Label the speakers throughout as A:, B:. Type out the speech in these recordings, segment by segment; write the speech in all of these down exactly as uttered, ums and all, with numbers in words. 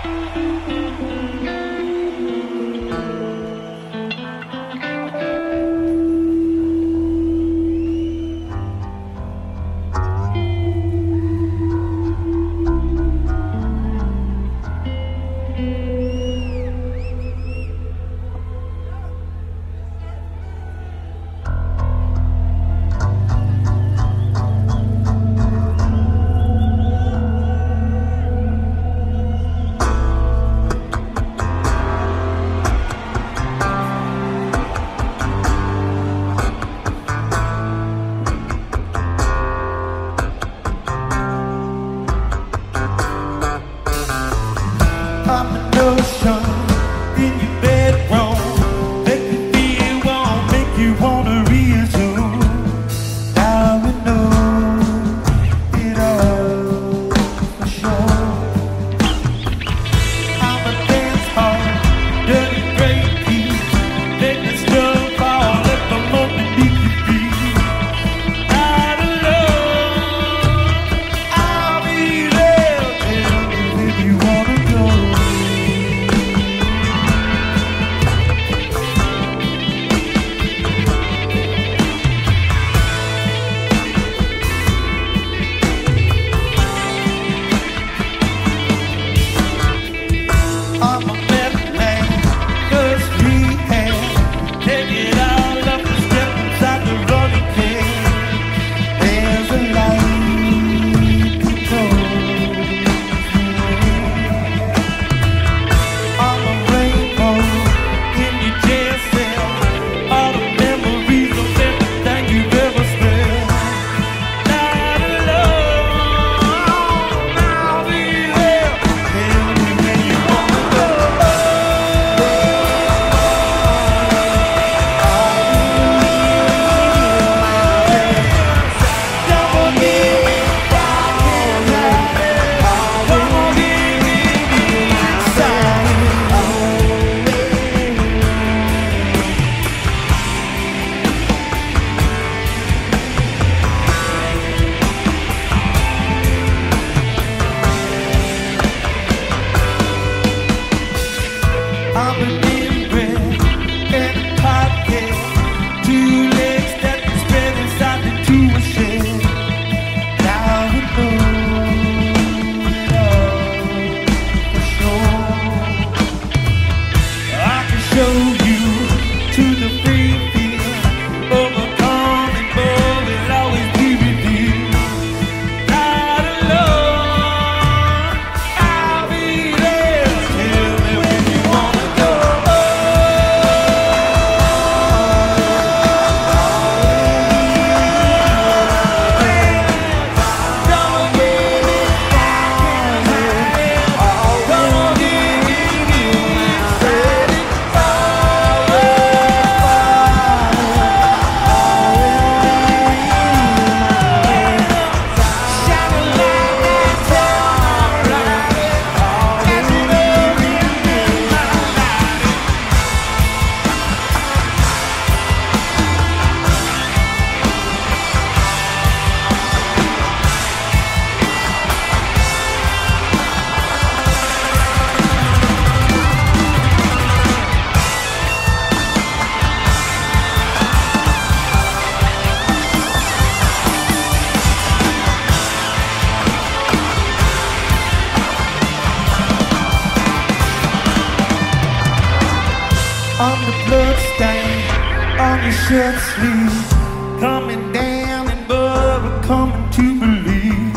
A: on the blood stain on your shirt sleeve, coming down and blood, we're coming to believe.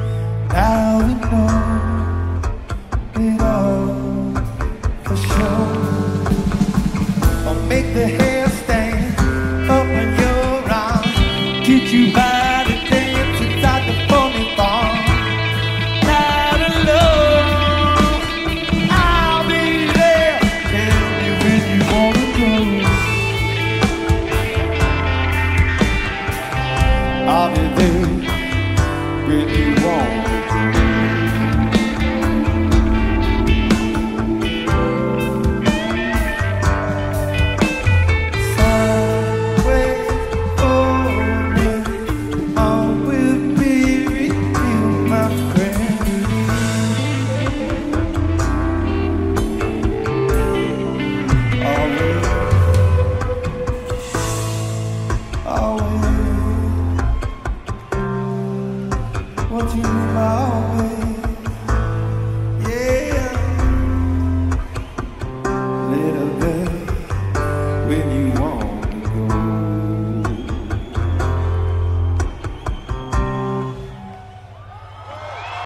A: Now we know it all for sure. I'll make the hair stand up in your arm, teach you how to dance inside the funny farm. Now to love, I'll be there. Tell me when you wanna go. I'll be there when you wanna go. you want to go.